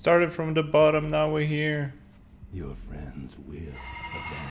Started from the bottom, now we're here. Your friends will abandon